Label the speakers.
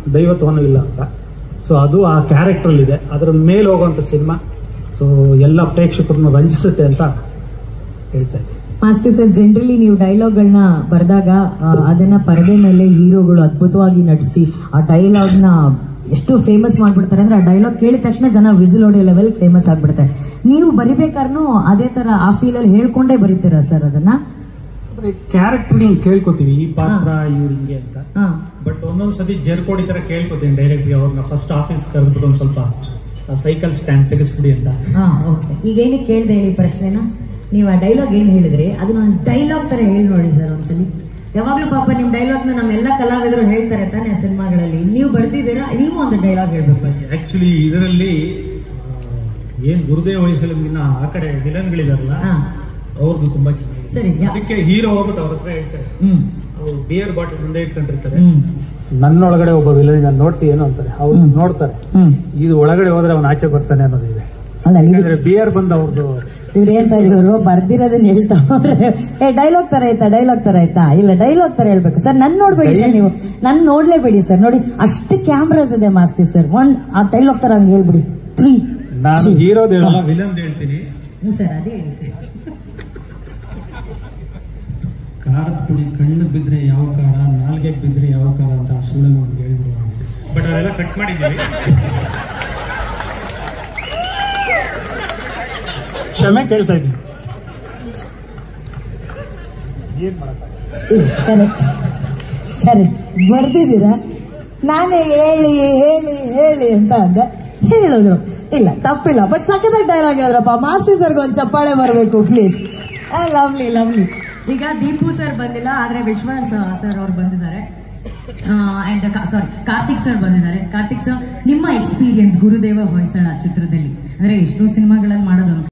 Speaker 1: ದೈವತ್ವನೂ ಇಲ್ಲ ಅಂತ. ಸೊ ಅದು ಆ ಕ್ಯಾರೆಕ್ಟ್ರಲ್ಲಿದೆ, ಅದರ ಮೇಲೆ ಹೋಗುವಂಥ ಸಿನಿಮಾ. ಸೊ ಎಲ್ಲ ಪ್ರೇಕ್ಷಕರನ್ನು ರಂಜಿಸುತ್ತೆ ಅಂತ ಹೇಳ್ತಾ ಇದ್ದೀನಿ.
Speaker 2: ಮಾಸ್ತಿ ಸರ್, ಜನರಲಿ ನೀವು ಡೈಲಾಗ್ಗಳನ್ನ ಬರೆದಾಗ ಅದನ್ನ ಪರದೆ ಮೇಲೆ ಹೀರೋಗಳು ಅದ್ಭುತವಾಗಿ ನಟಿಸಿ ಆ ಡೈಲಾಗ್ನ ಎಷ್ಟು ಫೇಮಸ್ ಮಾಡ್ಬಿಡ್ತಾರೆ ಅಂದ್ರೆ, ಆ ಡೈಲಾಗ್ ಕೇಳಿದ ತಕ್ಷಣ ಜನ ವಿಸಿಲ್ ಹೊಡೆಯೋ ಲೆವೆಲ್ ಫೇಮಸ್ ಆಗ್ಬಿಡ್ತಾರೆ. ನೀವು ಬರಿಬೇಕಾದ್ರೂ ಅದೇ ತರ ಆ ಫೀಲ್ ಅಲ್ಲಿ ಹೇಳ್ಕೊಂಡೇ ಬರೀತೀರಾ ಸರ್ ಅದನ್ನ?
Speaker 1: ಕ್ಯಾರೆಕ್ಟರ್ ಕೇಳ್ಕೊತೀವಿ, ಈ ಪಾತ್ರ ಇವ್ರು ಹಿಂಗೆ ಅಂತ. ಬಟ್ ಒಂದೊಂದ್ಸತಿ ಜರ್ಕೋಡಿ ತರ ಕೇಳ್ಕೊತೀನಿ ಡೈರೆಕ್ಟ್ಲಿ ಅವ್ರನ್ನ. ಫಸ್ಟ್ ಆಫೀಸ್ ಕರೆದ್ಬಿಟ್ಟು ಒಂದ್ ಸ್ವಲ್ಪ ಸೈಕಲ್ ಸ್ಟ್ಯಾಂಡ್ ತೆಗೆಸ್ಬಿಡಿ ಅಂತ.
Speaker 2: ಈಗ ಏನಕ್ಕೆ ಕೇಳ್ದೆ ಹೇಳಿ ಪ್ರಶ್ನೆನ, ನೀವು ಆ ಡೈಲಾಗ್ ಏನ್ ಹೇಳಿದ್ರಿ ಅದನ್ನ ಒಂದು ಡೈಲಾಗ್ ತರ ಹೇಳಿ ನೋಡಿ ಸರ್ ಒಂದ್ಸಲಿ. ಯಾವಾಗ್ಲೂ ಪಾಪ ನಿಮ್ ಡೈಲಾಗ್ ನಮ್ಮೆಲ್ಲ ಕಲಾವಿದರು ಹೇಳ್ತಾರೆ ತಾನೆ ಸಿನಿಮಾಗಳಲ್ಲಿ, ನೀವು ಬರ್ದಿದ್ದೀರಾ, ನೀವು ಒಂದು ಡೈಲಾಗ್ ಹೇಳ್ಬೇಕು.
Speaker 1: ಆಕ್ಚುಲಿ ಇದರಲ್ಲಿ ಏನ್ ಗುರುದೇವ್ ವಯಸ್ಸಲ್ಲಿನ ಆ ಕಡೆ ವಿಲನ್ಗಳಿದಾರಲ್ಲ, ಅವ್ರದ್ದು ತುಂಬಾ ಚೆನ್ನಾಗಿದೆ.
Speaker 2: ಸರಿ,
Speaker 1: ಅದಕ್ಕೆ ಹೀರೋ ಹೋಗ್ಬಿಟ್ಟು ಅವ್ರ ಹತ್ರ ಹೇಳ್ತಾರೆ, ಅವ್ರು ಬಿಯರ್ ಬಾಟಲ್ ಮುಂದೆ ಇಟ್ಕೊಂಡಿರ್ತಾರೆ, ನನ್ನೊಳಗಡೆ ಒಬ್ಬ ವಿಲನ್ ನಾನು ನೋಡ್ತೀಯೇನೋ ಅಂತಾರೆ. ಅವ್ರು ನೋಡ್ತಾರೆ, ಇದು ಒಳಗಡೆ ಹೋದ್ರೆ ಅವ್ನ ಆಚೆ ಬರ್ತಾನೆ ಅನ್ನೋದಿದೆ. ಬಿಯರ್ ಬಂದು ಅವ್ರದ್ದು
Speaker 2: ಏನ್ ಸರ್ ಇವರು ಬರ್ದಿರೋದನ್ನ ಹೇಳ್ತಾವ್ರೆ. ಡೈಲಾಗ್ ತರ ಆಯ್ತಾ, ಡೈಲಾಗ್ ತರ ಆಯ್ತಾ? ಇಲ್ಲ, ಡೈಲಾಗ್ ತರ ಹೇಳ್ಬೇಕು ಸರ್. ನನ್ ನೋಡ್ಬೇಡಿ ಸರ್, ನೀವು ನನ್ ನೋಡ್ಲೇಬೇಡಿ ಸರ್. ನೋಡಿ ಅಷ್ಟು ಕ್ಯಾಮ್ರಾಸ್ ಇದೆ ಮಾಸ್ತಿ ಸರ್, ಆ ಡೈಲಾಗ್ ತರ ಹಂಗೆ ಹೇಳ್ಬಿಡಿ. 3
Speaker 1: ನಾನು ಹೀರೋದ್ ಹೇಳಲ್ಲ, ವಿಲನ್ ಹೇಳ್ತೀನಿ
Speaker 2: ಸರ್. ಅದೇ ಹೇಳಿ ಸರ್.
Speaker 1: ಖಾರದ ಪುಡಿ ಕಣ್ಣಿಗೆ ಬಿದ್ರೆ ಯಾವ ಖಾರ, ನಾಲ್ಗೆಗೆ ಬಿದ್ರೆ ಯಾವ ಖಾರ ಅಂತ ಸುಳ್ಳು ನಮ್ಗೆ ಹೇಳ್ಬಿಡುವ. ಬಟ್ ಅದೆಲ್ಲ ಕಟ್ ಮಾಡಿದ್ದೀವಿ, ಕ್ಷಮೆ ಕೇಳ್ತಾ ಇದ್ದೀನಿ.
Speaker 2: ಕರೆಕ್ಟ್ ಕರೆಕ್ಟ್ ಬರ್ದಿದ್ದೀರಾ. ನಾನೇ ಹೇಳಿ ಹೇಳಿ ಹೇಳಿ ಅಂತ ಅಂದೆ, ಹೇಳಿದ್ರು. ಇಲ್ಲ ತಪ್ಪಿಲ್ಲ, ಬಟ್ ಸಖತ್ತಾಗಿ ಡೈಲಾಗ್ ಹೇಳಿದ್ರಪ್ಪ. ಮಾಸ್ತಿ ಸರ್ಗೆ ಒಂದು ಚಪ್ಪಾಳೆ ಬರಬೇಕು ಪ್ಲೀಸ್. Lovely lovely. ಈಗ ದೀಪು ಸರ್ ಬಂದಿಲ್ಲ, ಆದ್ರೆ ವಿಶ್ವಾಸ್ ಸರ್ ಅವ್ರು ಬಂದಿದ್ದಾರೆ. ಅಂಡ್ ಸಾರಿ ಕಾರ್ತಿಕ್ ಸರ್ ಬಂದಿದ್ದಾರೆ. ಕಾರ್ತಿಕ್ ಸರ್, ನಿಮ್ಮ ಎಕ್ಸ್ಪೀರಿಯನ್ಸ್ ಗುರುದೇವ ಹೊಯ್ಸಳ ಚಿತ್ರದಲ್ಲಿ, ಅಂದ್ರೆ ಎಷ್ಟೋ ಸಿನಿಮಾಗಳಲ್ಲಿ ಮಾಡೋದು